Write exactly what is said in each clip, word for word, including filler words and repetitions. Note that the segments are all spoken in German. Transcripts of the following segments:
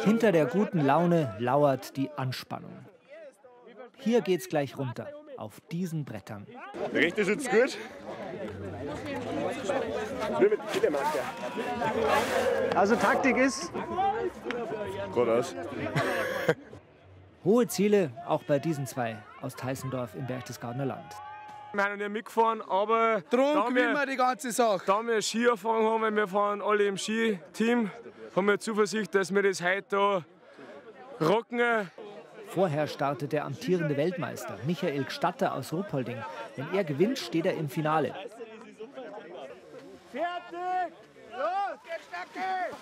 Hinter der guten Laune lauert die Anspannung. Hier geht's gleich runter, auf diesen Brettern. Der rechte sitzt gut. Also Taktik ist... Geradeaus. Hohe Ziele auch bei diesen zwei aus Teissendorf im Berchtesgadener Land. Wir haben noch nicht mitgefahren, aber Drum da gewinnen wir, wir die ganze Sache. da wir Skierfahrung haben, weil wir fahren alle im Skiteam, haben wir Zuversicht, dass wir das heute hier rocken. Vorher startet der amtierende Weltmeister Michael Gstatter aus Ruppolding. Wenn er gewinnt, steht er im Finale. Fertig! Los, geht Stacke!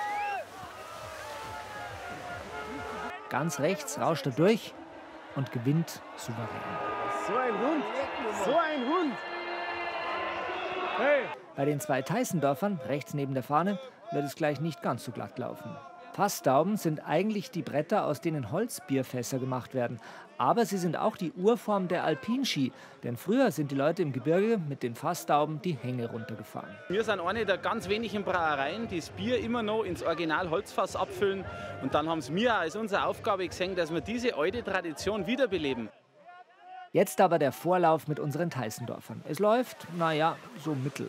Ganz rechts rauscht er durch und gewinnt souverän. So ein Hund! So ein Hund! Hey! Bei den zwei Teissendorfern, rechts neben der Fahne, wird es gleich nicht ganz so glatt laufen. Fassdauben sind eigentlich die Bretter, aus denen Holzbierfässer gemacht werden. Aber sie sind auch die Urform der Alpinski. Denn früher sind die Leute im Gebirge mit den Fassdauben die Hänge runtergefahren. Wir sind eine der ganz wenigen Brauereien, die das Bier immer noch ins Original Holzfass abfüllen. Und dann haben es mir als unsere Aufgabe gesehen, dass wir diese alte Tradition wiederbeleben. Jetzt aber der Vorlauf mit unseren Teissendorfern. Es läuft, naja, so mittel.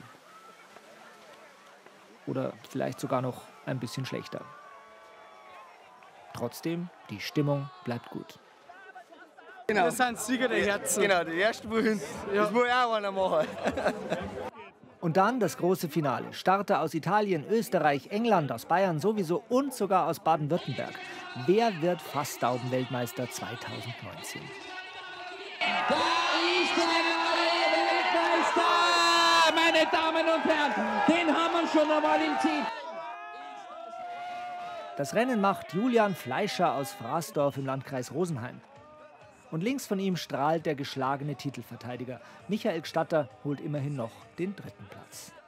Oder vielleicht sogar noch ein bisschen schlechter. Trotzdem, die Stimmung bleibt gut. Genau. Wir sind Sieger der Herzen. Genau, die ersten wollen, das muss auch einer machen. Und dann das große Finale. Starter aus Italien, Österreich, England, aus Bayern sowieso und sogar aus Baden-Württemberg. Wer wird Fassdauben-Weltmeister zweitausendneunzehn? Da ist der Weltmeister, meine Damen und Herren. Den haben wir schon einmal im Ziel. Das Rennen macht Julian Fleischer aus Fraßdorf im Landkreis Rosenheim. Und links von ihm strahlt der geschlagene Titelverteidiger. Michael Gstatter holt immerhin noch den dritten Platz.